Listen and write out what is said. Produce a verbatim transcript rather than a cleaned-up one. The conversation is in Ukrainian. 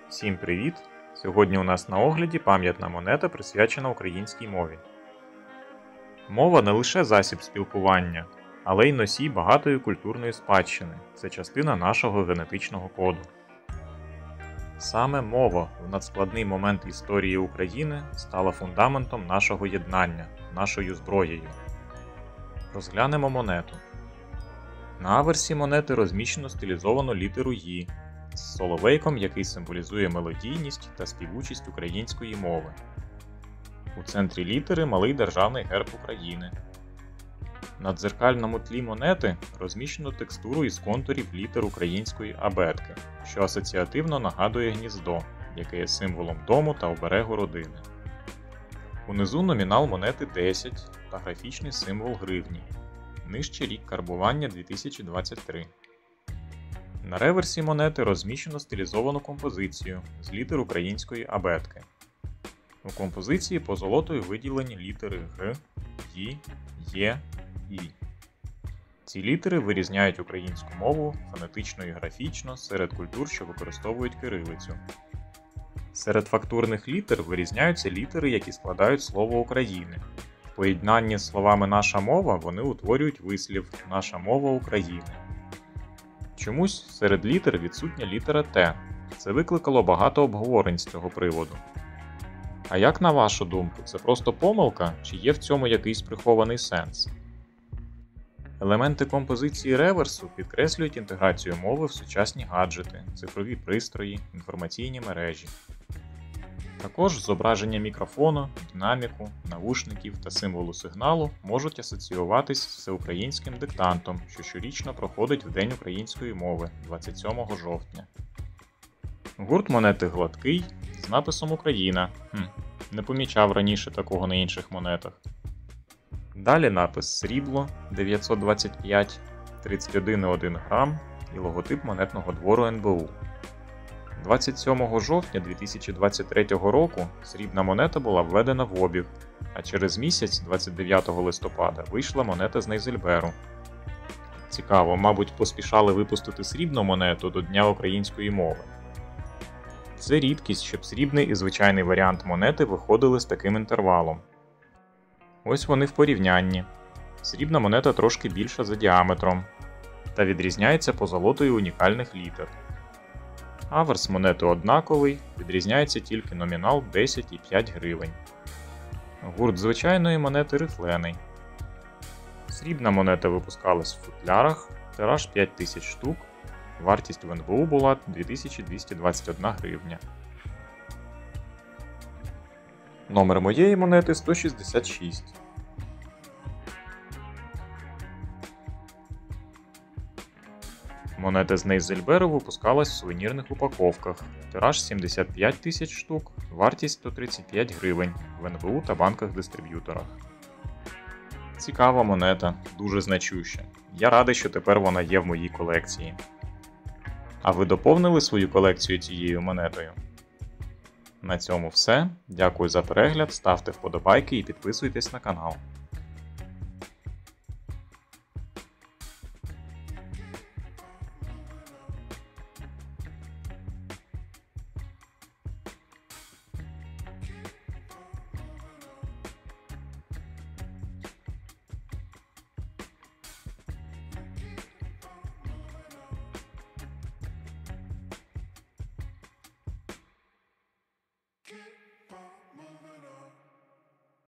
Всім привіт! Сьогодні у нас на огляді пам'ятна монета, присвячена українській мові. Мова не лише засіб спілкування, але й носій багатої культурної спадщини. Це частина нашого генетичного коду. Саме мова в надскладний момент історії України стала фундаментом нашого єднання, нашою зброєю. Розглянемо монету. На аверсі монети розміщено стилізовану літеру «Ї» з соловейком, який символізує мелодійність та співучість української мови. У центрі літери малий державний герб України. На дзеркальному тлі монети розміщено текстуру із контурів літер української абетки, що асоціативно нагадує гніздо, яке є символом дому та оберегу родини. Унизу номінал монети десять та графічний символ гривні. Нижче рік карбування дві тисячі двадцять три. На реверсі монети розміщено стилізовану композицію з літер української абетки. У композиції позолотою виділені літери Г, Й, Є, І. Ці літери вирізняють українську мову фонетично і графічно серед культур, що використовують кирилицю. Серед фактурних літер вирізняються літери, які складають слово України. В поєднанні з словами «наша мова» вони утворюють вислів «наша мова України». Чомусь серед літер відсутня літера Т. Це викликало багато обговорень з цього приводу. А як на вашу думку, це просто помилка, чи є в цьому якийсь прихований сенс? Елементи композиції реверсу підкреслюють інтеграцію мови в сучасні гаджети, цифрові пристрої, інформаційні мережі. Також зображення мікрофону, динаміку, навушників та символу сигналу можуть асоціюватись з всеукраїнським диктантом, що щорічно проходить в День української мови двадцять сьомого жовтня. Гурт монети гладкий, з написом «Україна». Хм, не помічав раніше такого на інших монетах. Далі напис «Срібло» дев'ятсот двадцять п'ять, тридцять один цілих один грам і логотип монетного двору ен бе у. двадцять сьомого жовтня дві тисячі двадцять третього року срібна монета була введена в обіг, а через місяць, двадцять дев'ятого листопада, вийшла монета з Нейзельберу. Цікаво, мабуть, поспішали випустити срібну монету до Дня української мови. Це рідкість, щоб срібний і звичайний варіант монети виходили з таким інтервалом. Ось вони в порівнянні. Срібна монета трошки більша за діаметром та відрізняється позолотою унікальних літер. Аверс монети однаковий, відрізняється тільки номінал десять і п'ять гривень. Гурт звичайної монети рифлений. Срібна монета випускалась в футлярах, тираж п'ять тисяч штук, вартість в ен бе у була дві тисячі двісті двадцять одна гривня. Номер моєї монети сто шістдесят шість. Монета з Нейзельберу випускалась в сувенірних упаковках. Тираж сімдесят п'ять тисяч штук, вартість сто тридцять п'ять гривень в ен бе у та банках-дистриб'юторах. Цікава монета, дуже значуща. Я радий, що тепер вона є в моїй колекції. А ви доповнили свою колекцію цією монетою? На цьому все. Дякую за перегляд, ставте вподобайки і підписуйтесь на канал. Keep on